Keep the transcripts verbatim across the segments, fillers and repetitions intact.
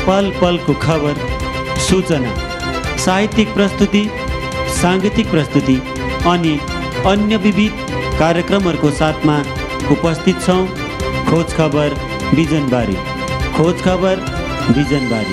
पल पलको खबर, सूचना, साहित्यिक प्रस्तुति, साङ्गीतिक प्रस्तुति अनि अन्य विविध कार्यक्रमहरूको साथमा उपस्थित छौँ। खोज खबर बिजनबारी। खोज खबर बिजनबारी।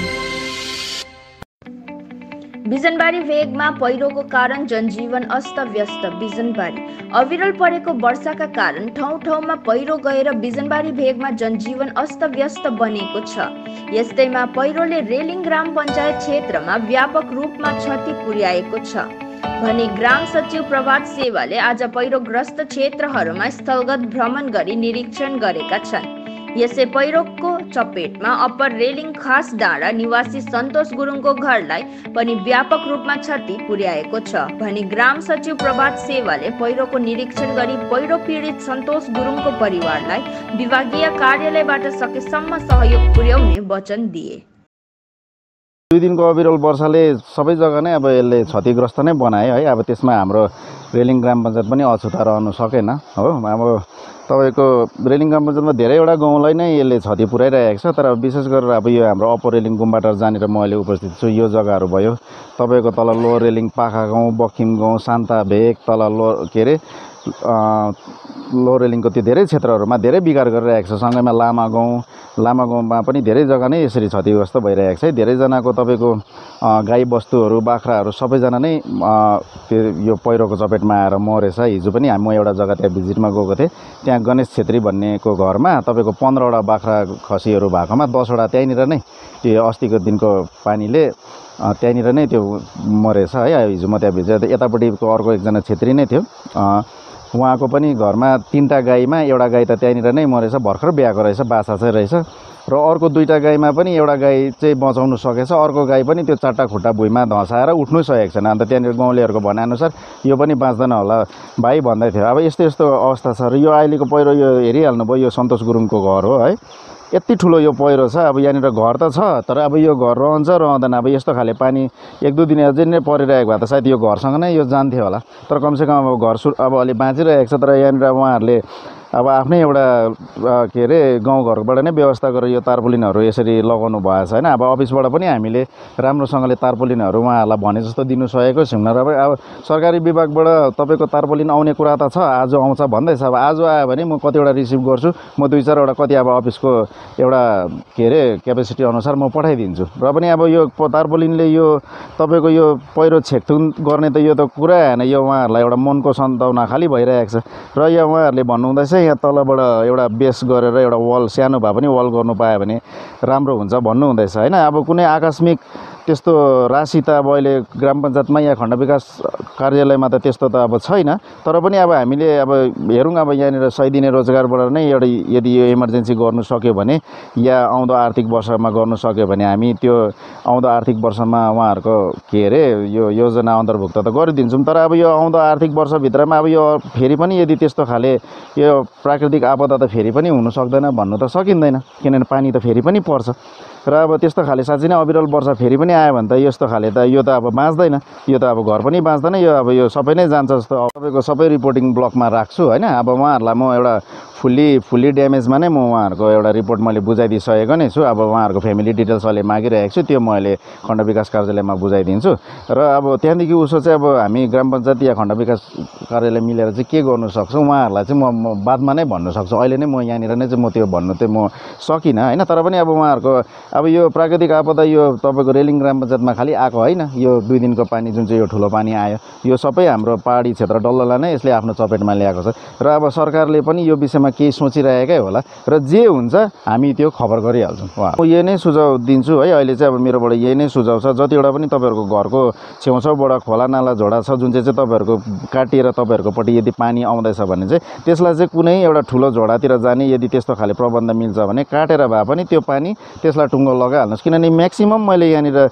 बिजनबारी भेगमा पहिरोको कारण जनजीवन अस्तव्यस्त। बिजनबारी अविरल परेको वर्षाका कारण ठाउँ ठाउँमा पहिरो गएर बिजनबारी भेगमा जनजीवन अस्तव्यस्त बनेको छ। यस्तैमा पहिरोले रेलिङ ग्राम पञ्चायत क्षेत्रमा व्यापक रूपमा क्षति पुर्याएको छ भने ग्राम सचिव प्रभात सेवाले आज पहिरोग्रस्त क्षेत्रहरूमा स्थलगत भ्रमण गरी निरीक्षण गरेका छन्। यसै पहिरोको चपेटमा अप्पर रेलिङ खास डाँडा निवासी सन्तोष गुरुङको घरलाई पनि व्यापक रूपमा क्षति पुर्याएको छ भने ग्राम सचिव प्रभात सेवाले पहिरोको निरीक्षण गरी पहिरो पीडित सन्तोष गुरुङको परिवारलाई विभागीय कार्यालयबाट सकेसम्म सहयोग पुर्याउने वचन दिए। दुई दिनको अविरल वर्षाले सबै जग्गा नै अब यसले क्षतिग्रस्त नै बनायो है। अब त्यसमा हाम्रो रेलिङ ग्राम पञ्चायत पनि अछुता रहनु सकेन हो। अब तपाईँको रेलिङ ग्राम पञ्चायतमा धेरैवटा गाउँलाई नै यसले क्षति पुर्याइरहेको छ। तर विशेष गरेर अब यो हाम्रो अप्पर रेलिङ गुम्बाटार जहाँनिर म अहिले उपस्थित छु यो जग्गाहरू भयो। तपाईँको तल लोवर रेलिङ पाखा गाउँ, बखिम गाउँ, शान्ता भेग, तल लो के अरे लोवर रेलिङको त्यो धेरै क्षेत्रहरूमा धेरै बिगार गरिरहेको छ। सँगैमा लामा गाउँ, लामा गाउँमा पनि धेरै जग्गा नै यसरी क्षतिग्रस्त भइरहेको छ। धेरैजनाको तपाईँको गाई बस्तुहरू, बाख्राहरू सबैजना नै त्यो यो पहिरोको चपेटमा आएर मरेछ। हिजो पनि म एउटा जग्गा त्यहाँ भिजिटमा गएको थिएँ। त्यहाँ गणेश छेत्री भन्नेको घरमा तपाईँको पन्ध्रवटा बाख्रा खसीहरू भएकोमा दसवटा त्यहीँनिर नै त्यो अस्तिको दिनको पानीले त्यहीँनिर नै त्यो मरेछ है। हिजो म त्यहाँ भिजेर यतापट्टिको अर्को एकजना छेत्री नै थियो, उहाँको पनि घरमा तीनटा गाईमा एउटा गाई त त्यहीँनिर नै मरेछ, भर्खर ब्याएको रहेछ, बाछा चाहिँ रहेछ। र अर्को दुईटा गाईमा पनि एउटा गाई चाहिँ बचाउनु सकेछ, अर्को गाई पनि त्यो चारवटा खुट्टा भुइँमा धसाएर उठ्नु सकेको छैन। अन्त त्यहाँनिर गाउँलेहरूको भनाइअनुसार यो पनि बाँच्दैन होला भाइ भन्दै थियो। अब यस्तो यस्तो अवस्था छ। र यो अहिलेको पहिरो यो हेरिहाल्नु भयो, यो सन्तोष गुरुङको घर हो है। यति ठुलो यो पहिरो छ। अब यहाँनिर घर त छ, तर अब यो घर रहन्छ रहँदैन। अब यस्तो खाले पानी एक दुई दिन अझै नै परिरहेको भए त सायद यो घरसँग नै यो जान्थ्यो होला। तर कमसेकम अब घर सु अब अलि बाँचिरहेको छ। तर यहाँनिर उहाँहरूले अब आफ्नै एउटा के अरे गाउँघरबाट नै व्यवस्था गरेर यो तारपोलिनहरू यसरी लगाउनु भएको छैन। अब अफिसबाट पनि हामीले राम्रोसँगले तारपोलिनहरू उहाँहरूलाई भने जस्तो दिनु सकेको छैनौँ। र अब सरकारी विभागबाट तपाईँको तारपोलिन आउने कुरा त छ, आज आउँछ भन्दैछ। अब आज आयो भने म कतिवटा रिसिभ गर्छु, म दुई चारवटा कति अब अफिसको एउटा के अरे क्यापेसिटी अनुसार म पठाइदिन्छु। र पनि अब यो तारपोलिनले यो तपाईँको यो पहिरो छेकथुन गर्ने त यो त कुरा होइन। यो उहाँहरूलाई एउटा मनको सन्ताउना खालि भइरहेको छ। र यो उहाँहरूले भन्नुहुँदैछ यहाँ तलबाट एउटा बेस गरेर एउटा वाल सानो भए पनि वाल गर्नु पायो भने राम्रो हुन्छ भन्नुहुँदैछ होइन। अब कुनै आकस्मिक त्यस्तो राशि त अब अहिले ग्राम पञ्चायतमा या खण्ड विकास कार्यालयमा त त्यस्तो त अब छैन। तर पनि अब हामीले अब हेरौँ, अब यहाँनिर सय दिने रोजगारबाट नै एउटा यदि यो इमर्जेन्सी गर्नु सक्यो भने या आउँदो आर्थिक वर्षमा गर्नु सक्यो भने हामी त्यो आउँदो आर्थिक वर्षमा उहाँहरूको के अरे यो योजना अन्तर्भुक्त त गरिदिन्छौँ। तर अब यो आउँदो आर्थिक वर्षभित्रमा अब यो फेरि पनि यदि त्यस्तो खाले यो प्राकृतिक आपदा त फेरि पनि हुन सक्दैन भन्नु त सकिँदैन, किनभने पानी त फेरि पनि पर्छ। र अब त्यस्तो खाले साँच्चै नै अविरल वर्षा फेरि पनि आयो भने त यस्तो खाले त यो त अब बाँच्दैन। यो त अब घर पनि बाँच्दैन, यो अब यो सबै नै जान्छ जस्तो। तपाईँको सबै रिपोर्टिङ ब्लकमा राख्छु होइन। अब उहाँहरूलाई म एउटा फुल्ली फुल्ली ड्यामेजमा नै म उहाँहरूको एउटा रिपोर्ट मैले बुझाइदिइसकेको नै छु। अब उहाँहरूको फ्यामिली डिटेल्स अहिले मागिरहेको छु, त्यो म अहिले खण्ड विकास कार्यालयमा बुझाइदिन्छु। र अब त्यहाँदेखि उसो चाहिँ अब हामी ग्राम पञ्चायत या खण्ड विकास कार्यालय मिलेर चाहिँ के गर्नु सक्छौँ उहाँहरूलाई चाहिँ म बादमा नै भन्न सक्छु। अहिले नै म यहाँनिर नै चाहिँ म त्यो भन्नु चाहिँ म सकिनँ होइन। तर पनि अब उहाँहरूको अब यो प्राकृतिक आपदा यो तपाईँको रेलिङ ग्राम पञ्चायतमा खालि आएको होइन। यो दुई दिनको पानी जुन चाहिँ यो ठुलो पानी आयो यो सबै हाम्रो पहाडी क्षेत्र डल्ललाई नै यसले आफ्नो चपेटमा ल्याएको छ। र अब सरकारले पनि यो विषयमा केही सोचिरहेकै होला र जे हुन्छ हामी त्यो खबर गरिहाल्छौँ। म यही नै सुझाव दिन्छु है। अहिले चाहिँ अब मेरोबाट यही नै सुझाव छ। जतिवटा पनि तपाईँहरूको घरको छेउछाउबाट खोला नाला झोडा छ जुन चाहिँ चाहिँ तपाईँहरूको काटिएर तपाईँहरूकोपट्टि यदि पानी आउँदैछ भने चाहिँ त्यसलाई चाहिँ कुनै एउटा ठुलो झोडातिर जाने यदि त्यस्तो खाले प्रबन्ध मिल्छ भने काटेर भए पनि त्यो पानी त्यसलाई टुङ्गो लगाइहाल्नुहोस्। किनभने म्याक्सिमम् मैले यहाँनिर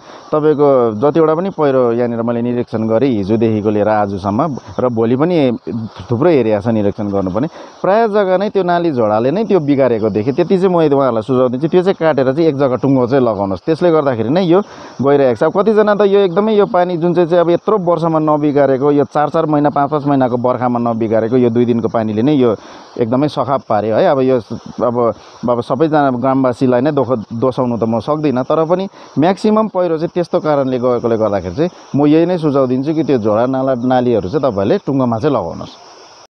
तपाईँको जतिवटा पनि पहिरो यहाँनिर मैले निरीक्षण गरेँ हिजोदेखिको लिएर आजसम्म र भोलि पनि थुप्रो एरिया छ निरीक्षण गर्नुपर्ने, प्रायः जग्गा नै त्यो नाली झोडाले नै त्यो बिगारेको देखेँ। त्यति चाहिँ म उहाँहरूलाई सुझाव दिन्छु, त्यो चाहिँ काटेर चाहिँ एक जग्गा टुङ्गो चाहिँ लगाउनुहोस्, त्यसले गर्दाखेरि नै यो गइरहेको छ। अब कतिजना त यो एकदमै यो पानी जुन चाहिँ चाहिँ अब यत्रो वर्षमा नबिगारेको, यो चार चार महिना पाँच पाँच महिनाको बर्खामा नबिगारेको यो दुई दिनको पानीले नै यो एकदमै सखाप पार्यो है। अब यो अब अब सबैजना ग्रामवासीलाई नै दोख दोसाउनु त म सक्दिनँ, तर पनि म्याक्सिमम् पहिरो चाहिँ त्यस्तो कारणले गएकोले गर्दाखेरि चाहिँ म यही नै सुझाव दिन्छु कि त्यो झोडा नाला नालीहरू चाहिँ तपाईँहरूले टुङ्गोमा चाहिँ लगाउनुहोस्।